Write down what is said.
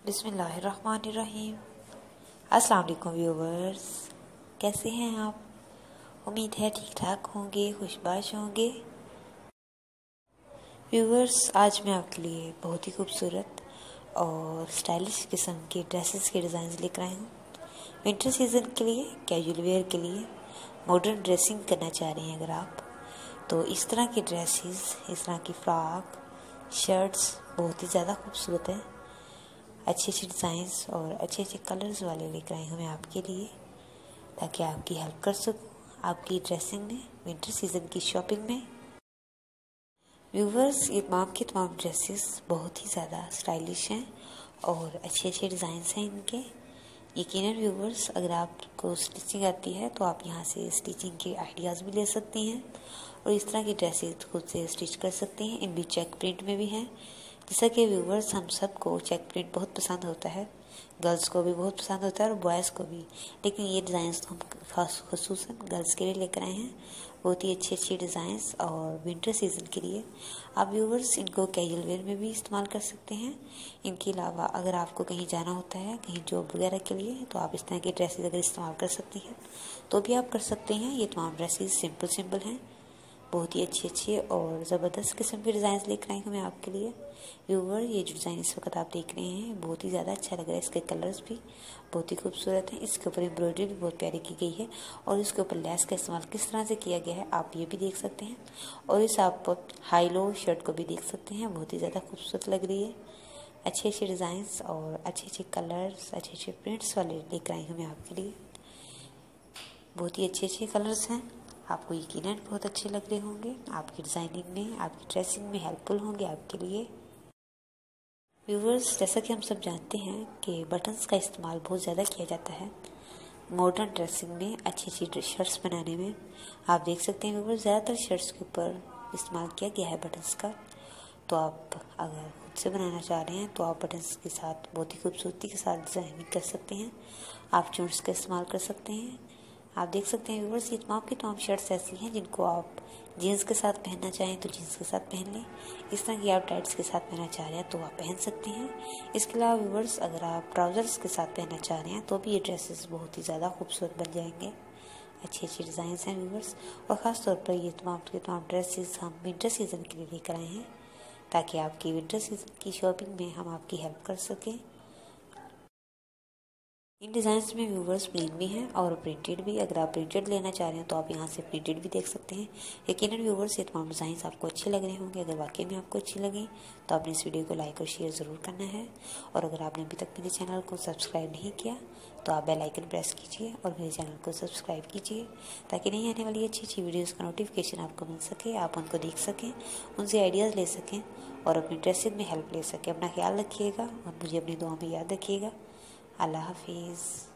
बिस्मिल्लाहिर्रहमानिर्रहीम। अस्सलाम वालेकुम व्यूवर्स, कैसे हैं आप? उम्मीद है ठीक ठाक होंगे, खुशबाश होंगे। व्यूवर्स, आज मैं आपके लिए बहुत ही खूबसूरत और स्टाइलिश किस्म के ड्रेसेस के डिज़ाइन लेकर आई हूँ। विंटर सीज़न के लिए, कैजुअल वेयर के लिए, मॉडर्न ड्रेसिंग करना चाह रहे हैं अगर आप, तो इस तरह की ड्रेसेस, इस तरह की फ्रॉक, शर्ट्स बहुत ही ज़्यादा खूबसूरत हैं। अच्छे अच्छे डिज़ाइंस और अच्छे अच्छे कलर्स वाले लेकर आई हूँ मैं आपके लिए, ताकि आपकी हेल्प कर सकूँ आपकी ड्रेसिंग में, विंटर सीज़न की शॉपिंग में। व्यूवर्स, ये तमाम ड्रेसेस बहुत ही ज़्यादा स्टाइलिश हैं और अच्छे अच्छे डिज़ाइंस हैं इनके। यकीनन व्यूवर्स, अगर आपको स्टिचिंग आती है तो आप यहाँ से स्टिचिंग के आइडियाज़ भी ले सकती हैं और इस तरह की ड्रेसेस खुद से स्टिच कर सकती हैं। इनमें चेक प्रिंट में भी हैं। जैसा कि व्यूवर्स, हम सबको चेक प्रिंट बहुत पसंद होता है, गर्ल्स को भी बहुत पसंद होता है और बॉयज़ को भी, लेकिन ये डिज़ाइंस तो हम ख़ुसूसन गर्ल्स के लिए लेकर आए हैं। बहुत ही अच्छी अच्छी डिज़ाइंस और विंटर सीज़न के लिए आप व्यूवर्स इनको कैजुअल वेयर में भी इस्तेमाल कर सकते हैं। इनके अलावा अगर आपको कहीं जाना होता है, कहीं जॉब वगैरह के लिए, तो आप इस तरह की ड्रेसेस अगर इस्तेमाल कर सकती हैं तो भी आप कर सकते हैं। ये तमाम ड्रेसेस सिंपल हैं, बहुत ही अच्छी और ज़बरदस्त किस्म के डिज़ाइन लेकर आई हूँ मैं आपके लिए। व्यूवर, ये जो डिज़ाइन इस वक्त आप देख रहे हैं बहुत ही ज़्यादा अच्छा लग रहा है। इसके कलर्स भी बहुत ही खूबसूरत हैं। इसके ऊपर एम्ब्रॉयडरी भी बहुत प्यारी की गई है और इसके ऊपर लेस का इस्तेमाल किस तरह से किया गया है आप ये भी देख सकते हैं। और इस आप हाई लो शर्ट को भी देख सकते हैं, बहुत ही ज़्यादा खूबसूरत लग रही है। अच्छे अच्छे डिज़ाइंस और अच्छे अच्छे कलर्स, अच्छे अच्छे प्रिंट्स वाले लेकर आई हूँ मैं आपके लिए। बहुत ही अच्छे कलर्स हैं, आपको यकीनन बहुत अच्छे लग रहे होंगे। आपकी डिज़ाइनिंग में, आपकी ड्रेसिंग में हेल्पफुल होंगे आपके लिए। व्यूवर्स, जैसा कि हम सब जानते हैं कि बटन्स का इस्तेमाल बहुत ज़्यादा किया जाता है मॉडर्न ड्रेसिंग में, अच्छी अच्छी शर्ट्स बनाने में। आप देख सकते हैं व्यूवर्स, ज़्यादातर शर्ट्स के ऊपर इस्तेमाल किया गया है बटन्स का। तो आप अगर खुद से बनाना चाह रहे हैं तो आप बटन्स के साथ बहुत ही खूबसूरती के साथ डिज़ाइनिंग कर सकते हैं। आप चून्स का इस्तेमाल कर सकते हैं। आप देख सकते हैं व्यूवर्स, ये तमाम शर्ट्स ऐसी हैं जिनको आप जीन्स के साथ पहनना चाहें तो जीन्स के साथ पहन लें। इस तरह की आप टाइट्स के साथ पहनना चाह रहे हैं तो आप पहन सकते हैं। इसके अलावा व्यूवर्स, अगर आप ट्राउज़र्स के साथ पहनना चाह रहे हैं तो भी ये ड्रेसेस बहुत ही ज़्यादा खूबसूरत बन जाएंगे। अच्छी अच्छी डिज़ाइंस हैं व्यूवर्स, और ख़ास तौर पर ये तमाम ड्रेसेस हम विंटर सीज़न के लिए लेकर आए हैं, ताकि आपकी विंटर सीज़न की शॉपिंग में हम आपकी हेल्प कर सकें। इन डिज़ाइंस में व्यूवर्स प्लेन भी हैं और प्रिंटेड भी। अगर आप प्रिंटेड लेना चाह रहे हैं तो आप यहाँ से प्रिंटेड भी देख सकते हैं। यकीनन व्यूवर्स, ये तमाम डिज़ाइंस आपको अच्छे लग रहे होंगे। अगर वाकई में आपको अच्छी लगे तो आपने इस वीडियो को लाइक और शेयर ज़रूर करना है। और अगर आपने अभी तक मेरे चैनल को सब्सक्राइब नहीं किया तो आप बेल आइकन प्रेस कीजिए और मेरे चैनल को सब्सक्राइब कीजिए, ताकि नई आने वाली अच्छी वीडियोज़ का नोटिफिकेशन आपको मिल सके, आप उनको देख सकें, उनसे आइडियाज़ ले सकें और अपनी ड्रेसिंग में हेल्प ले सकें। अपना ख्याल रखिएगा और मुझे अपनी दुआ में याद रखिएगा। अल्लाह हाफिज़।